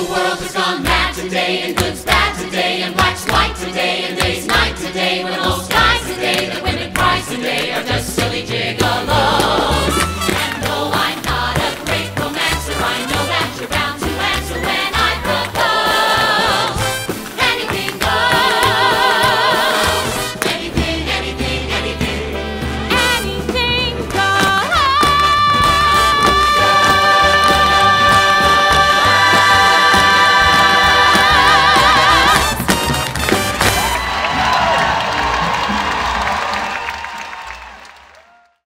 The world has gone mad today, and good's bad today, and black's white today, and day's night today. When all skies today, that women cry today are just